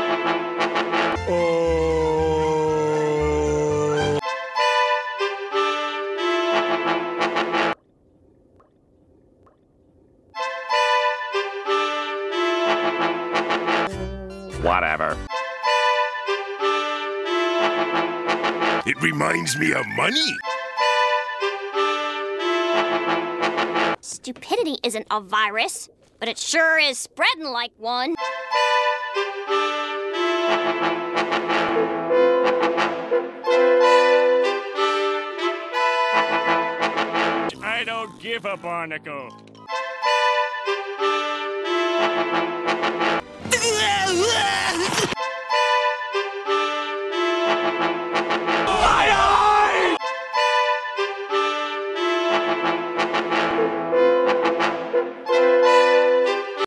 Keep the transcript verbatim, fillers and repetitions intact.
Oh. Whatever. It reminds me of money. Stupidity isn't a virus, but it sure is spreading like one. I don't give a barnacle.